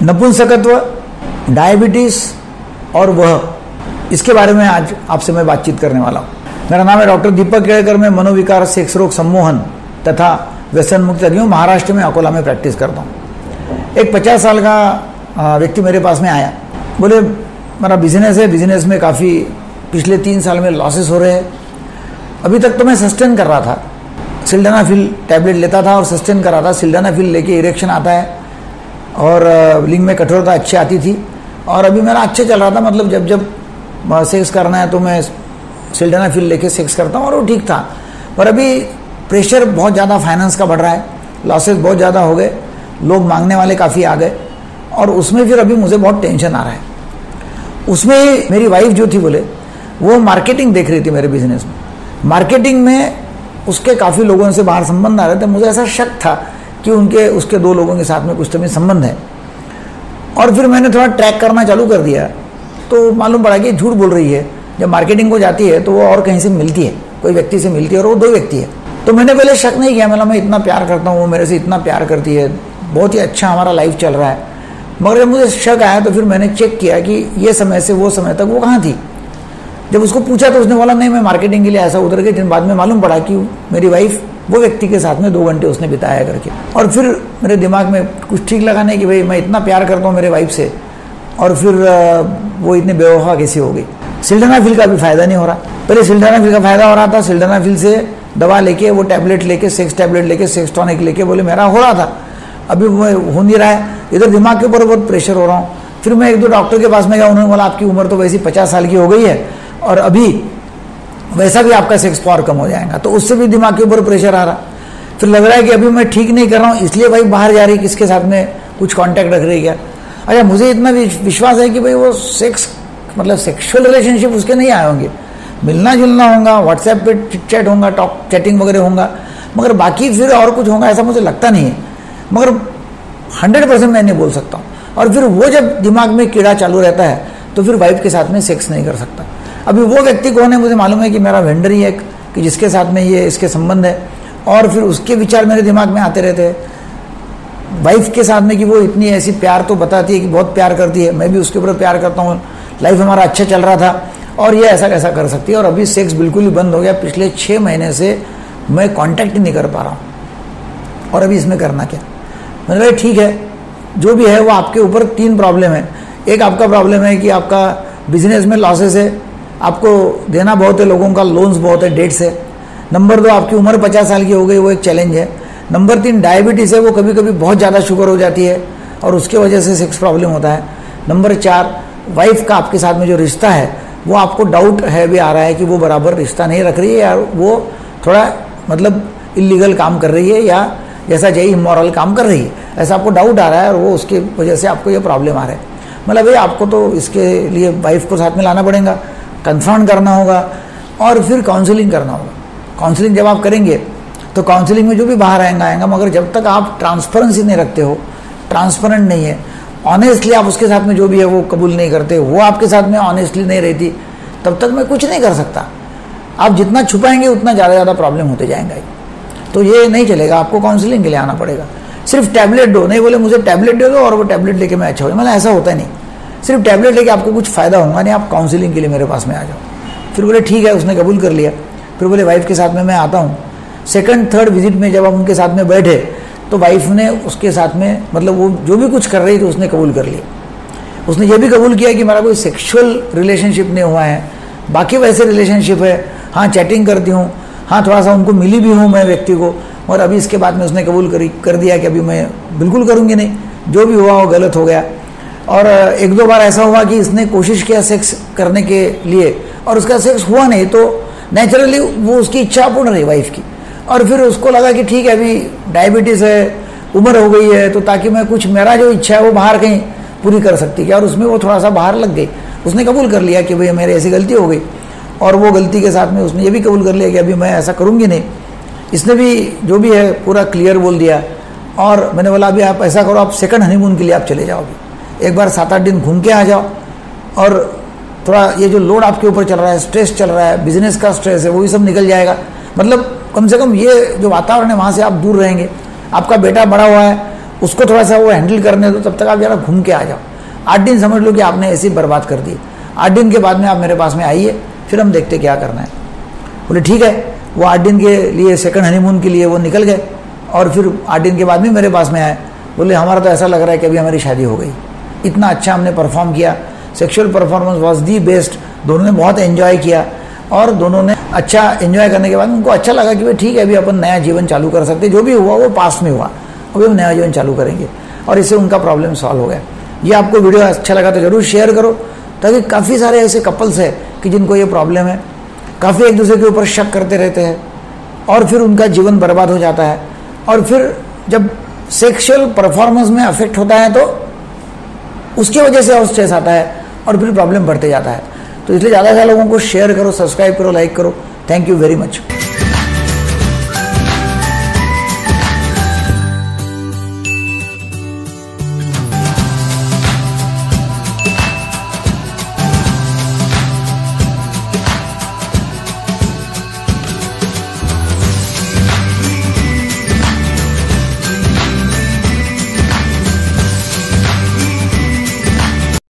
नपुंसकत्व, diabetes और वह, इसके बारे में आज आपसे मैं बातचीत करने वाला हूँ। मेरा नाम है डॉक्टर दीपक केळकर। मैं मनोविकार, सेक्स रोग सम्मोहन तथा व्यसन मुक्त अधियों महाराष्ट्र में अकोला में प्रैक्टिस करता हूँ। एक 50 साल का व्यक्ति मेरे पास में आया, बोले मेरा बिजनेस है, बिजनेस में काफ़ी पिछले 3 साल में लॉसेस हो रहे हैं। अभी तक तो मैं सस्टेन कर रहा था, सिल्डेनाफिल टैबलेट लेता था और सस्टेन कर रहा था। सिल्डेनाफिल लेके इरेक्शन आता है और लिंग में कठोरता अच्छी आती थी और अभी मेरा अच्छा चल रहा था। मतलब जब जब सेक्स करना है तो मैं सिल्डेनाफिल लेके सेक्स करता हूँ और वो ठीक था। पर अभी प्रेशर बहुत ज़्यादा फाइनेंस का बढ़ रहा है, लॉसेस बहुत ज़्यादा हो गए, लोग मांगने वाले काफ़ी आ गए और उसमें फिर अभी मुझे बहुत टेंशन आ रहा है। उसमें मेरी वाइफ जो थी, बोले वो मार्केटिंग देख रही थी मेरे बिजनेस में। मार्केटिंग में उसके काफ़ी लोगों से बाहर संबंध आ रहे थे। मुझे ऐसा शक था कि उसके 2 लोगों के साथ में कुछ तो संबंध है। और फिर मैंने थोड़ा ट्रैक करना चालू कर दिया तो मालूम पड़ा कि झूठ बोल रही है। जब मार्केटिंग को जाती है तो वो और कहीं से मिलती है, कोई व्यक्ति से मिलती है और वो 2 व्यक्ति है। तो मैंने पहले शक नहीं किया, मैं इतना प्यार करता हूँ, वो मेरे से इतना प्यार करती है, बहुत ही अच्छा हमारा लाइफ चल रहा है। मगर जब मुझे शक आया तो फिर मैंने चेक किया कि ये समय से वो समय तक वो कहाँ थी। जब उसको पूछा तो उसने बोला नहीं, मैं मार्केटिंग के लिए ऐसा उतर गई। दिन बाद में मालूम पड़ा कि मेरी वाइफ वो व्यक्ति के साथ में 2 घंटे उसने बिताया करके। और फिर मेरे दिमाग में कुछ ठीक लगा नहीं कि भाई मैं इतना प्यार करता हूँ मेरे वाइफ से और फिर वो इतनी बेवफा कैसी हो गई। सिल्डेनाफिल का भी फायदा नहीं हो रहा। पहले सिल्डेनाफिल का फायदा हो रहा था, सिल्डेनाफिल से दवा लेके, वो टैबलेट लेके, सेक्स टैबलेट लेके, सेक्स टॉनिक लेके, बोले मेरा हो रहा था। अभी वो हो नहीं रहा है। इधर दिमाग के ऊपर बहुत प्रेशर हो रहा हूँ। फिर मैं 1-2 डॉक्टर के पास में गया, उन्होंने बोला आपकी उम्र तो वैसी 50 साल की हो गई है और अभी वैसा भी आपका सेक्स पावर कम हो जाएगा। तो उससे भी दिमाग के ऊपर प्रेशर आ रहा। फिर लग रहा है कि अभी मैं ठीक नहीं कर रहा हूँ, इसलिए भाई बाहर जा रही, किसके साथ में कुछ कांटेक्ट रख रही क्या। अच्छा, मुझे इतना विश्वास है कि भाई वो सेक्स मतलब सेक्सुअल रिलेशनशिप उसके नहीं आए होंगे, मिलना जुलना होगा, व्हाट्सएप पे चिट-चैट होगा, चैटिंग वगैरह होगा, मगर बाकी फिर और कुछ होगा ऐसा मुझे लगता नहीं है। मगर 100% मैं नहीं बोल सकता हूँ। और फिर वो जब दिमाग में कीड़ा चालू रहता है तो फिर वाइफ के साथ में सेक्स नहीं कर सकता। अभी वो व्यक्ति कौन है मुझे मालूम है कि मेरा वेंडर ही है कि जिसके साथ में ये इसके संबंध है। और फिर उसके विचार मेरे दिमाग में आते रहते हैं वाइफ के साथ में कि वो इतनी ऐसी प्यार तो बताती है कि बहुत प्यार करती है, मैं भी उसके ऊपर प्यार करता हूँ, लाइफ हमारा अच्छा चल रहा था और ये ऐसा कैसा कर सकती है। और अभी सेक्स बिल्कुल ही बंद हो गया। पिछले 6 महीने से मैं कांटेक्ट ही नहीं कर पा रहा हूँ और अभी इसमें करना क्या। मैंने कहा ठीक है, जो भी है वो आपके ऊपर 3 प्रॉब्लम है। एक आपका प्रॉब्लम है कि आपका बिजनेस में लॉसेस है, आपको देना बहुत है, लोगों का लोन्स बहुत है, डेट्स है। नंबर 2 आपकी उम्र 50 साल की हो गई, वो एक चैलेंज है। नंबर 3 डायबिटीज़ है, वो कभी कभी बहुत ज़्यादा शुगर हो जाती है और उसके वजह से सेक्स प्रॉब्लम होता है। नंबर 4 वाइफ का आपके साथ में जो रिश्ता है वो आपको डाउट है भी आ रहा है कि वो बराबर रिश्ता नहीं रख रही है या वो थोड़ा मतलब इलीगल काम कर रही है या जैसा चाहिए इमोरल काम कर रही है, ऐसा आपको डाउट आ रहा है और वो उसकी वजह से आपको ये प्रॉब्लम आ रहा है। मतलब भाई आपको तो इसके लिए वाइफ को साथ में लाना पड़ेगा, कन्फ्रंट करना होगा और फिर काउंसलिंग करना होगा। काउंसलिंग जब आप करेंगे तो काउंसलिंग में जो भी बाहर आएगा, मगर जब तक आप ट्रांसपेरेंसी नहीं रखते हो, ट्रांसपेरेंट नहीं है, ऑनेस्टली आप उसके साथ में जो भी है वो कबूल नहीं करते, वो आपके साथ में ऑनेस्टली नहीं रहती, तब तक मैं कुछ नहीं कर सकता। आप जितना छुपाएंगे उतना ज़्यादा प्रॉब्लम होते जाएंगे। तो ये नहीं चलेगा, आपको काउंसलिंग के लिए आना पड़ेगा। सिर्फ टैबलेट दो, नहीं बोले मुझे टैबलेट दे दो और वो टैबलेट लेके मैं अच्छा हो, मतलब ऐसा होता नहीं। सिर्फ टैबलेट लेके आपको कुछ फ़ायदा होगा नहीं, आप काउंसलिंग के लिए मेरे पास में आ जाओ। फिर बोले ठीक है, उसने कबूल कर लिया। फिर बोले वाइफ के साथ में मैं आता हूँ। 2nd-3rd विजिट में जब हम उनके साथ में बैठे तो वाइफ ने उसके साथ में मतलब वो जो भी कुछ कर रही थी उसने कबूल कर लिया। उसने ये भी कबूल किया कि मेरा कोई सेक्सुअल रिलेशनशिप नहीं हुआ है, बाकी वैसे रिलेशनशिप है, हाँ चैटिंग करती हूँ, हाँ थोड़ा सा उनको मिली भी हूँ मैं व्यक्ति को। और अभी इसके बाद में उसने कबूल कर दिया कि अभी मैं बिल्कुल करूँगी नहीं, जो भी हुआ वो गलत हो गया। और 1-2 बार ऐसा हुआ कि इसने कोशिश किया सेक्स करने के लिए और उसका सेक्स हुआ नहीं, तो नेचुरली वो उसकी इच्छा पूर्ण रही वाइफ की। और फिर उसको लगा कि ठीक है अभी डायबिटीज़ है, उम्र हो गई है, तो ताकि मैं कुछ मेरा जो इच्छा है वो बाहर कहीं पूरी कर सकती है। और उसमें वो थोड़ा सा बाहर लग गई। उसने कबूल कर लिया कि भाई मेरी ऐसी गलती हो गई और वो गलती के साथ में उसने ये भी कबूल कर लिया कि अभी मैं ऐसा करूँगी नहीं। इसने भी जो भी है पूरा क्लियर बोल दिया। और मैंने बोला अभी आप ऐसा करो, आप 2nd हनीमून के लिए आप चले जाओ, अभी एक बार 7-8 दिन घूम के आ जाओ और थोड़ा ये जो लोड आपके ऊपर चल रहा है, स्ट्रेस चल रहा है, बिजनेस का स्ट्रेस है, वो भी सब निकल जाएगा। मतलब कम से कम ये जो वातावरण है वहाँ से आप दूर रहेंगे। आपका बेटा बड़ा हुआ है, उसको थोड़ा सा वो हैंडल करने दो, तब तक आप जरा घूम के आ जाओ। 8 दिन समझ लो कि आपने ऐसे ही बर्बाद कर दिए। 8 दिन के बाद में आप मेरे पास में आइए, फिर हम देखते क्या करना है। बोले ठीक है। वो 8 दिन के लिए सेकंड हनीमून के लिए वो निकल गए और फिर 8 दिन के बाद में मेरे पास में आए। बोले हमारा तो ऐसा लग रहा है कि अभी हमारी शादी हो गई, इतना अच्छा हमने परफॉर्म किया, sexual performance was the best. दोनों ने बहुत एंजॉय किया और दोनों ने अच्छा एंजॉय करने के बाद उनको अच्छा लगा कि भाई ठीक है, अभी अपन नया जीवन चालू कर सकते, जो भी हुआ वो पास्ट में हुआ, अभी हम नया जीवन चालू करेंगे। और इससे उनका प्रॉब्लम सॉल्व हो गया। ये आपको वीडियो अच्छा लगा तो जरूर शेयर करो, ताकि काफ़ी सारे ऐसे कपल्स हैं कि जिनको ये प्रॉब्लम है, काफ़ी एक दूसरे के ऊपर शक करते रहते हैं और फिर उनका जीवन बर्बाद हो जाता है। और फिर जब सेक्सुअल परफॉर्मेंस में अफेक्ट होता है तो उसकी वजह से और स्ट्रेस आता है और फिर प्रॉब्लम बढ़ते जाता है। तो इसलिए ज़्यादा से ज़्यादा लोगों को शेयर करो, सब्सक्राइब करो, लाइक करो। Thank you very much.